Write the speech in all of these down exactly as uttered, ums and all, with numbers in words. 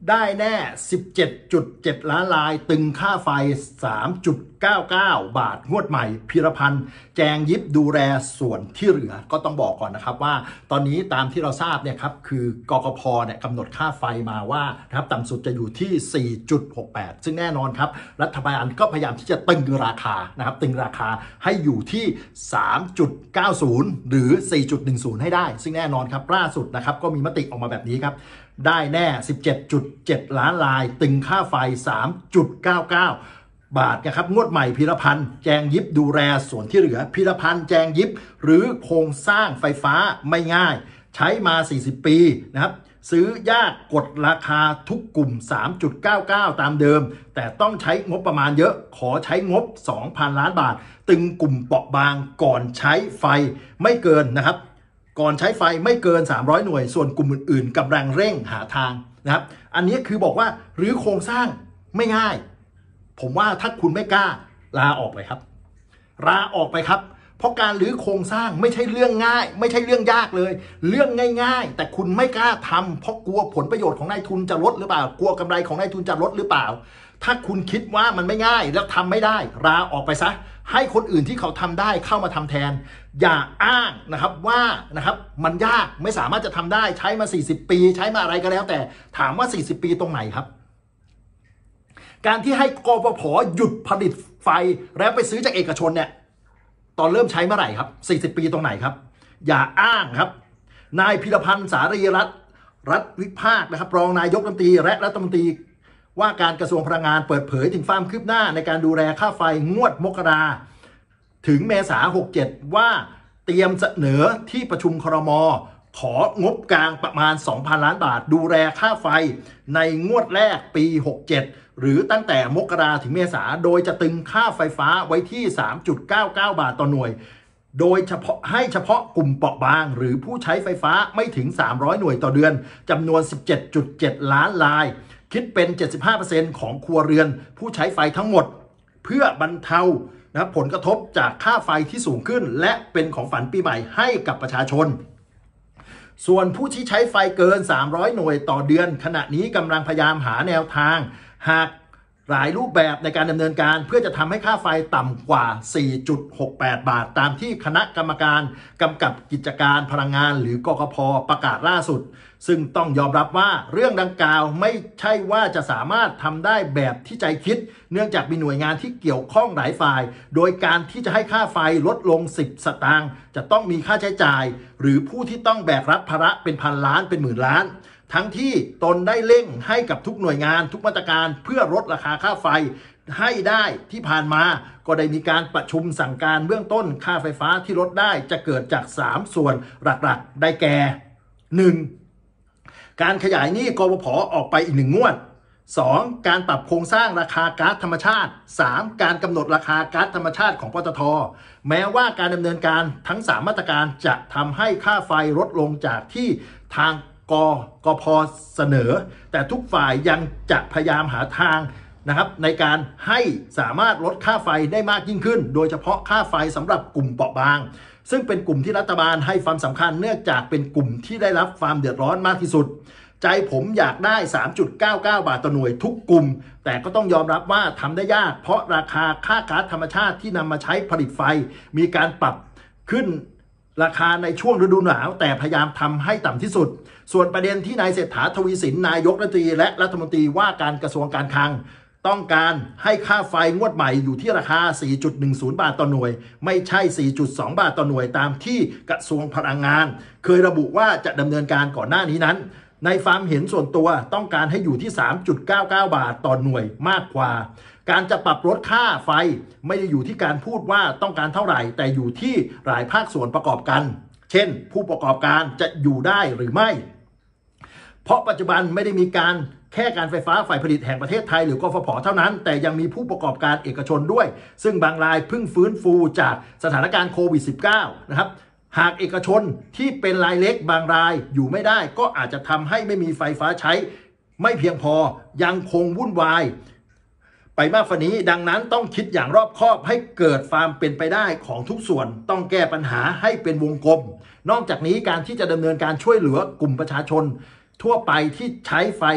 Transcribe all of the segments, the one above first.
ได้แน่ สิบเจ็ดจุดเจ็ด ล้านรายตึงค่าไฟ สามจุดเก้าเก้า บาทงวดใหม่พีรพันธ์แจงยิบดูแลส่วนที่เหลือก็ต้องบอกก่อนนะครับว่าตอนนี้ตามที่เราทราบเนี่ยครับคือกกพเนี่ยกำหนดค่าไฟมาว่านะครับต่ำสุดจะอยู่ที่ สี่จุดหกแปด ซึ่งแน่นอนครับรัฐบาลก็พยายามที่จะตึงราคานะครับตึงราคาให้อยู่ที่ สามจุดเก้าศูนย์ หรือ สี่จุดหนึ่งศูนย์ ให้ได้ซึ่งแน่นอนครับล่าสุดนะครับก็มีมติออกมาแบบนี้ครับได้แน่ สิบเจ็ดจุดเจ็ด ล้านรายตึงค่าไฟ สามจุดเก้าเก้า บาทนะครับงวดใหม่พีรพันธ์แจงยิบดูแลส่วนที่เหลือพีรพันธ์แจงยิบหรือโครงสร้างไฟฟ้าไม่ง่ายใช้มาสี่สิบปีนะครับซื้อยากกดราคาทุกกลุ่ม สามจุดเก้าเก้า ตามเดิมแต่ต้องใช้งบประมาณเยอะขอใช้งบ สองพัน ล้านบาทตึงกลุ่มเปราะบางก่อนใช้ไฟไม่เกินนะครับก่อนใช้ไฟไม่เกินสามร้อยหน่วยส่วนกลุ่มอื่นๆกำลังเร่งหาทางนะครับอันนี้คือบอกว่าหรือโครงสร้างไม่ง่ายผมว่าถ้าคุณไม่กล้าลาออกไปครับลาออกไปครับเพราะการรื้อโครงสร้างไม่ใช่เรื่องง่ายไม่ใช่เรื่องยากเลยเรื่องง่ายๆแต่คุณไม่กล้าทำเพราะกลัวผลประโยชน์ของนายทุนจะลดหรือเปล่ากลัวกำไรของนายทุนจะลดหรือเปล่าถ้าคุณคิดว่ามันไม่ง่ายแล้วทำไม่ได้ลาออกไปซะให้คนอื่นที่เขาทำได้เข้ามาทำแทนอย่าอ้างนะครับว่านะครับมันยากไม่สามารถจะทำได้ใช้มาสี่สิบปีใช้มาอะไรก็แล้วแต่ถามว่าสี่สิบปีตรงไหนครับการที่ให้กปภ.หยุดผลิตไฟแล้วไปซื้อจากเอกชนเนี่ยตอนเริ่มใช้เมื่อไหร่ครับสี่สิบปีตรงไหนครับอย่าอ้างครับนายพิรพันธ์สารีรัตน์รัฐวิภาคนะครับรองนายกรัฐมนตรีและรัฐมนตรีว่าการกระทรวงพลังงานเปิดเผยถึงความคืบหน้าในการดูแลค่าไฟงวดมกราถึงเมษายนหกเจ็ดว่าเตรียมเสนอที่ประชุมครม.ของบกลางประมาณ สองพัน ล้านบาทดูแลค่าไฟในงวดแรกปีหกเจ็ดหรือตั้งแต่มกราถึงเมษาโดยจะตึงค่าไฟฟ้าไว้ที่ สามจุดเก้าเก้า บาทต่อหน่วยโดยเฉพาะให้เฉพาะกลุ่มเปราะบางหรือผู้ใช้ไฟฟ้าไม่ถึงสามร้อยหน่วยต่อเดือนจำนวน สิบเจ็ดจุดเจ็ด ล้านรายคิดเป็น เจ็ดสิบห้าเปอร์เซ็นต์ ของครัวเรือนผู้ใช้ไฟทั้งหมดเพื่อบรรเทานะผลกระทบจากค่าไฟที่สูงขึ้นและเป็นของฝันปีใหม่ให้กับประชาชนส่วนผู้ที่ใช้ไฟเกินสามร้อยหน่วยต่อเดือนขณะนี้กำลังพยายามหาแนวทางหากหลายรูปแบบในการดำเนินการเพื่อจะทำให้ค่าไฟต่ำกว่า สี่จุดหกแปด บาทตามที่คณะกรรมการกำกับกิจการพลังงานหรือกกพ.ประกาศล่าสุดซึ่งต้องยอมรับว่าเรื่องดังกล่าวไม่ใช่ว่าจะสามารถทำได้แบบที่ใจคิดเนื่องจากมีหน่วยงานที่เกี่ยวข้องหลายฝ่ายโดยการที่จะให้ค่าไฟลดลงสิบสตางค์จะต้องมีค่าใช้จ่ายหรือผู้ที่ต้องแบกรับภาระเป็นพันล้านเป็นหมื่นล้านทั้งที่ตนได้เร่งให้กับทุกหน่วยงานทุกมาตรการเพื่อลดราคาค่าไฟให้ได้ที่ผ่านมาก็ได้มีการประชุมสั่งการเบื้องต้นค่าไฟฟ้าที่ลดได้จะเกิดจากสามส่วนหลักๆได้แก่ หนึ่ง. การขยายหนี้กปภ.ออกไปอีกหนึ่งงวด สอง. การปรับโครงสร้างราคาก๊าซธรรมชาติ สาม. การกำหนดราคาก๊าซธรรมชาติของปตท.แม้ว่าการดำเนินการทั้งสามมาตรการจะทำให้ค่าไฟลดลงจากที่ทางกกพ.เสนอแต่ทุกฝ่ายยังจะพยายามหาทางนะครับในการให้สามารถลดค่าไฟได้มากยิ่งขึ้นโดยเฉพาะค่าไฟสำหรับกลุ่มเปราะบางซึ่งเป็นกลุ่มที่รัฐบาลให้ความสำคัญเนื่องจากเป็นกลุ่มที่ได้รับความเดือดร้อนมากที่สุดใจผมอยากได้ สามจุดเก้าเก้า บาทต่อหน่วยทุกกลุ่มแต่ก็ต้องยอมรับว่าทำได้ยากเพราะราคาค่าก๊าซธรรมชาติที่นำมาใช้ผลิตไฟมีการปรับขึ้นราคาในช่วงฤดูหนาวแต่พยายามทำให้ต่ำที่สุดส่วนประเด็นที่นายเศรษฐาทวีสินนายกรัฐมนตรีและรัฐมนตรีว่าการกระทรวงการคลังต้องการให้ค่าไฟงวดใหม่อยู่ที่ราคา สี่จุดหนึ่งศูนย์ บาทต่อหน่วยไม่ใช่ สี่จุดสอง บาทต่อหน่วยตามที่กระทรวงพลังงานเคยระบุว่าจะดำเนินการก่อนหน้านี้นั้นในความเห็นส่วนตัวต้องการให้อยู่ที่ สามจุดเก้าเก้า บาทต่อหน่วยมากกว่าการจะปรับลดค่าไฟไม่ได้อยู่ที่การพูดว่าต้องการเท่าไหร่แต่อยู่ที่หลายภาคส่วนประกอบกันเช่นผู้ประกอบการจะอยู่ได้หรือไม่เพราะปัจจุบันไม่ได้มีการแค่การไฟฟ้าฝ่ายผลิตแห่งประเทศไทยหรือกฟผ.เท่านั้นแต่ยังมีผู้ประกอบการเอกชนด้วยซึ่งบางรายเพิ่งฟื้นฟูจากสถานการณ์โควิด สิบเก้า นะครับหากเอกชนที่เป็นรายเล็กบางรายอยู่ไม่ได้ก็อาจจะทำให้ไม่มีไฟฟ้าใช้ไม่เพียงพอยังคงวุ่นวายไปมากกว่านี้ดังนั้นต้องคิดอย่างรอบคอบให้เกิดความเป็นไปได้ของทุกส่วนต้องแก้ปัญหาให้เป็นวงกลมนอกจากนี้การที่จะดำเนินการช่วยเหลือกลุ่มประชาชนทั่วไปที่ใช้ไฟ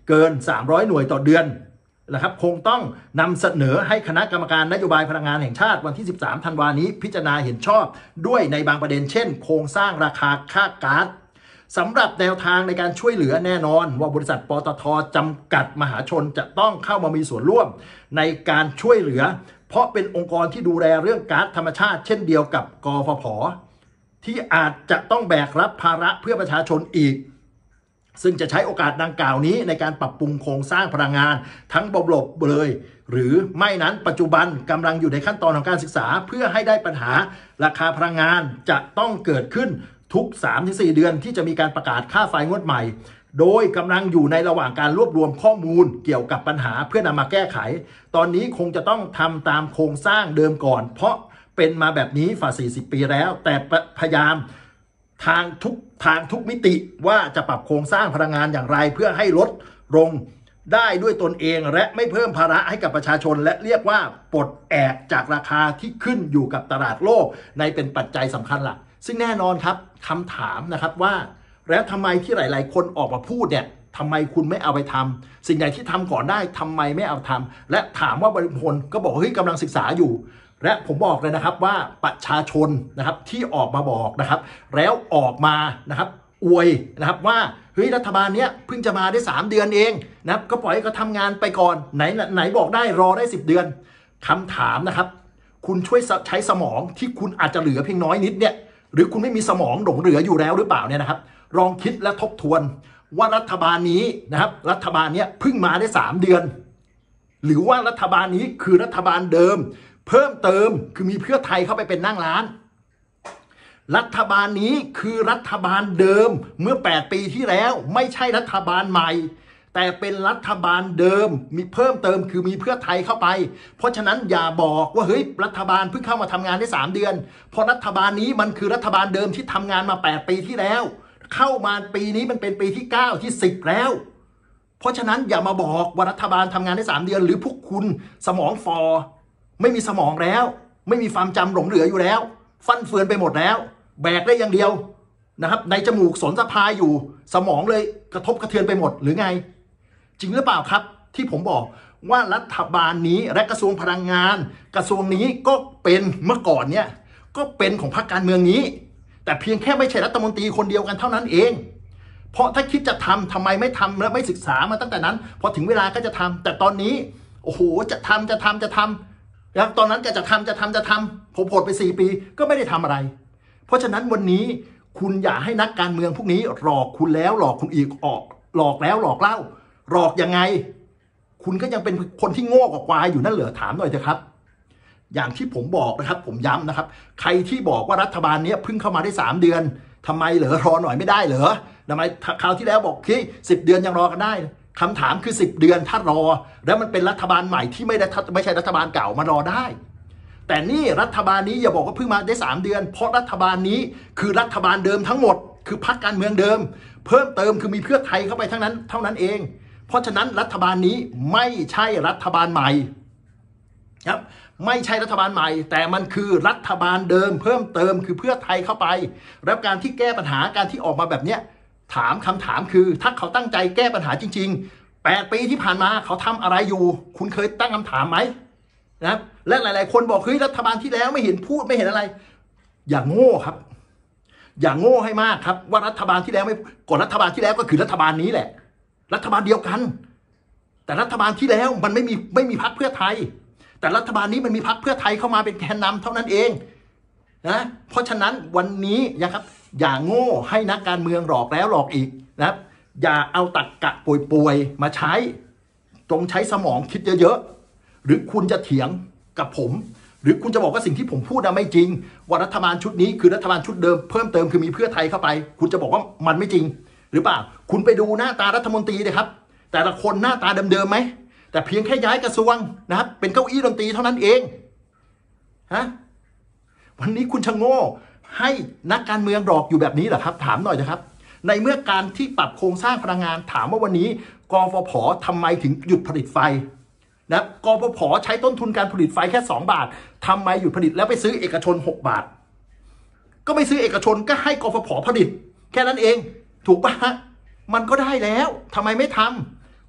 เกินสามร้อยหน่วยต่อเดือนนะครับคงต้องนำเสนอให้คณะกรรมการนโยบายพลังงานแห่งชาติวันที่สิบสามธันวาคมนี้พิจารณาเห็นชอบด้วยในบางประเด็นเช่นโครงสร้างราคาค่าก๊าซสำหรับแนวทางในการช่วยเหลือแน่นอนว่าบริษัทปตท.จำกัดมหาชนจะต้องเข้ามามีส่วนร่วมในการช่วยเหลือเพราะเป็นองค์กรที่ดูแลเรื่องก๊าซธรรมชาติเช่นเดียวกับกฟผ.ที่อาจจะต้องแบกรับภาระเพื่อประชาชนอีกซึ่งจะใช้โอกาสดังกล่าวนี้ในการปรับปรุงโครงสร้างพลังงานทั้งระบบเลยหรือไม่นั้นปัจจุบันกำลังอยู่ในขั้นตอนของการศึกษาเพื่อให้ได้ปัญหาราคาพลังงานจะต้องเกิดขึ้นทุก สามถึงสี่ เดือนที่จะมีการประกาศค่าไฟงวดใหม่โดยกำลังอยู่ในระหว่างการรวบรวมข้อมูลเกี่ยวกับปัญหาเพื่อนำมาแก้ไขตอนนี้คงจะต้องทำตามโครงสร้างเดิมก่อนเพราะเป็นมาแบบนี้ฝ่าสี่สิบปีแล้วแต่พยายามทางทุกทางทุกมิติว่าจะปรับโครงสร้างพลังงานอย่างไรเพื่อให้ลดลงได้ด้วยตนเองและไม่เพิ่มภาระให้กับประชาชนและเรียกว่าปลดแอกจากราคาที่ขึ้นอยู่กับตลาดโลกในเป็นปัจจัยสำคัญหลักซึ่งแน่นอนครับคำถามนะครับว่าแล้วทำไมที่หลายๆคนออกมาพูดเนี่ยทำไมคุณไม่เอาไปทำสิ่งใดที่ทำก่อนได้ทำไมไม่เอาทำและถามว่าบริพลก็บอกเฮ้ยกำลังศึกษาอยู่และผมบอกเลยนะครับว่าประชาชนนะครับที่ออกมาบอกนะครับแล้วออกมานะครับอวยนะครับว่าเฮ้ยรัฐบาลเนี้ยเพิ่งจะมาได้สามเดือนเองนะครับก็ปล่อยให้เขาทำงานไปก่อนไหนไหนบอกได้รอได้สิบเดือนคำถามนะครับคุณช่วยใช้สมองที่คุณอาจจะเหลือเพียงน้อยนิดเนี่ยหรือคุณไม่มีสมองหลงเหลืออยู่แล้วหรือเปล่าเนี่ยนะครับลองคิดและทบทวนว่ารัฐบาลนี้นะครับรัฐบาลเนี้ยเพิ่งมาได้สามเดือนหรือว่ารัฐบาลนี้คือรัฐบาลเดิมเพิ่มเติมคือมีเพื่อไทยเข้าไปเป็นนั่งร้านรัฐบาลนี้คือรัฐบาลเดิมเมื่อแปดปีที่แล้วไม่ใช่รัฐบาลใหม่แต่เป็นรัฐบาลเดิมมีเพิ่มเติมคือมีเพื่อไทยเข้าไปเพราะฉะนั้นอย่าบอกว่าเฮ้ยรัฐบาลเพิ่งเข้ามาทำงานได้สามเดือนเพราะรัฐบาลนี้มันคือรัฐบาลเดิมที่ทำงานมาแปดปีที่แล้วเข้ามาปีนี้มันเป็นปีที่เก้าที่สิบแล้วเพราะฉะนั้นอย่ามาบอกว่ารัฐบาลทำงานได้สามเดือนหรือพวกคุณสมองฟอไม่มีสมองแล้วไม่มีความจำหลงเหลืออยู่แล้วฟั่นเฟือนไปหมดแล้วแบกได้อย่างเดียวนะครับในจมูกสนสะพายอยู่สมองเลยกระทบกระเทือนไปหมดหรือไงจริงหรือเปล่าครับที่ผมบอกว่ารัฐบาลนี้และกระทรวงพลังงานกระทรวงนี้ก็เป็นเมื่อก่อนเนี่ยก็เป็นของพรรคการเมืองนี้แต่เพียงแค่ไม่ใช่รัฐมนตรีคนเดียวกันเท่านั้นเองเพราะถ้าคิดจะทำทำไมไม่ทำและไม่ศึกษามาตั้งแต่นั้นพอถึงเวลาก็จะทำแต่ตอนนี้โอ้โหจะทำจะทำจะทำแล้วตอนนั้นก็จะทำจะทำจะทำผมโผล่ไปสี่ปีก็ไม่ได้ทำอะไรเพราะฉะนั้นวันนี้คุณอย่าให้นักการเมืองพวกนี้หลอกคุณแล้วหลอกคุณอีกออกหลอกแล้วหลอกเล่าหลอกยังไงคุณก็ยังเป็นคนที่โง่กว่าควายอยู่นั่นเหรอถามหน่อยเถอะครับอย่างที่ผมบอกนะครับผมย้ำนะครับใครที่บอกว่ารัฐบาลนี้เพิ่งเข้ามาได้สามเดือนทำไมเหรอรอหน่อยไม่ได้เหรอทำไมคราวที่แล้วบอกที่สิบเดือนยังรอกันได้คำถามคือสิบเดือนถ้ารอแล้วมันเป็นรัฐบาลใหม่ที่ไม่ได้ไม่ใช่รัฐบาลเก่ามารอได้แต่นี่รัฐบาลนี้อย่าบอกว่าเพิ่งมาได้สามเดือนเพราะรัฐบาลนี้คือรัฐบาลเดิมทั้งหมดคือพรรคการเมืองเดิมเพิ่มเติมคือมีเพื่อไทยเข้าไปทั้งนั้นเท่านั้นเองเพราะฉะนั้นรัฐบาลนี้ไม่ใช่รัฐบาลใหม่ครับไม่ใช่รัฐบาลใหม่แต่มันคือรัฐบาลเดิมเพิ่มเติมคือเพื่อไทยเข้าไปแล้วการที่แก้ปัญหาการที่ออกมาแบบเนี้ยถามคำถามคือถ้าเขาตั้งใจแก้ปัญหาจริงๆแปดปีที่ผ่านมาเขาทำอะไรอยู่คุณเคยตั้งคำถามไหมนะและหลายๆคนบอกเฮ้ยรัฐบาลที่แล้วไม่เห็นพูดไม่เห็นอะไรอย่างโง่ครับอย่างโง่ให้มากครับว่ารัฐบาลที่แล้วไม่ก่อนรัฐบาลที่แล้วก็คือรัฐบาลนี้แหละรัฐบาลเดียวกันแต่รัฐบาลที่แล้วมันไม่มีไม่มีพรรคเพื่อไทยแต่รัฐบาลนี้มันมีพรรคเพื่อไทยเข้ามาเป็นแกนนำเท่านั้นเองนะเพราะฉะนั้นวันนี้นะครับอย่าโง่ให้นักการเมืองหลอกแล้วหลอกอีกนะครับอย่าเอาตรรกะป่วยๆมาใช้ตรงใช้สมองคิดเยอะๆหรือคุณจะเถียงกับผมหรือคุณจะบอกว่าสิ่งที่ผมพูดไม่จริงว่ารัฐบาลชุดนี้คือรัฐบาลชุดเดิมเพิ่มเติมคือมีเพื่อไทยเข้าไปคุณจะบอกว่ามันไม่จริงหรือเปล่าคุณไปดูหน้าตารัฐมนตรีเลยครับแต่ละคนหน้าตาเดิมๆไหมแต่เพียงแค่ย้ายกระทรวงนะครับเป็นเก้าอี้ดนตรีเท่านั้นเองฮะวันนี้คุณชะโง่ให้นักการเมืองหลอกอยู่แบบนี้เหรอครับถามหน่อยนะครับในเมื่อการที่ปรับโครงสร้างพลังงานถามว่าวันนี้กฟผ.ทำไมถึงหยุดผลิตไฟนะกฟผ.ใช้ต้นทุนการผลิตไฟแค่สองบาททำไมหยุดผลิตแล้วไปซื้อเอกชนหกบาทก็ไม่ซื้อเอกชนก็ให้กฟผ.ผลิตแค่นั้นเองถูกปะฮะมันก็ได้แล้วทำไมไม่ทำ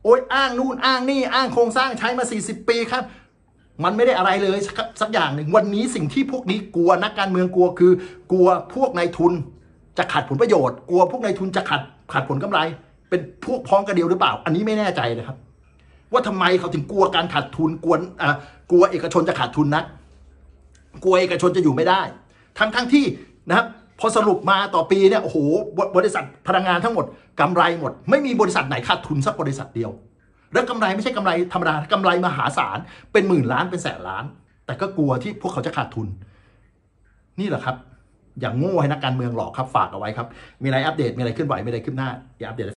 โอ้ยอ้างนู่นอ้างนี่อ้างโครงสร้างใช้มาสี่สิบปีครับมันไม่ได้อะไรเลยสักอย่างหนึ่งวันนี้สิ่งที่พวกนี้กลัวนักการเมืองกลัวคือกลัวพวกนายทุนจะขัดผลประโยชน์กลัวพวกนายทุนจะขัดขัดผลกำไรเป็นพวกพ้องกันเดียวหรือเปล่าอันนี้ไม่แน่ใจนะครับว่าทำไมเขาถึงกลัวการขาดทุนกลัวอ่ากลัวเอกชนจะขาดทุนนะกลัวเอกชนจะอยู่ไม่ได้ทั้งทั้งที่นะครับพอสรุปมาต่อปีเนี่ยโอ้โหบริษัทพลังงานทั้งหมดกำไรหมดไม่มีบริษัทไหนขาดทุนสักบริษัทเดียวแล้วกำไรไม่ใช่กำไรธรรมดากำไรมหาศาลเป็นหมื่นล้านเป็นแสนล้านแต่ก็กลัวที่พวกเขาจะขาดทุนนี่แหละครับอย่างโง่ให้นักการเมืองหลอกครับฝากเอาไว้ครับมีอะไรอัปเดตมีอะไรขึ้นไหวมีอะไรขึ้นหน้าอย่าอัปเดต